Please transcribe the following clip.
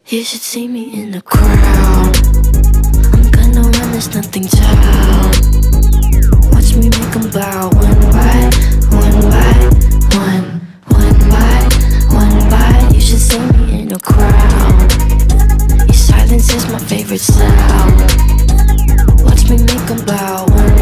You should see me in the crowd. I'm gonna run, there's nothing down. Watch me make them bow one by one by one, one by one by. You should see me in the crowd. Your silence is my favorite sound. Watch me make them bow one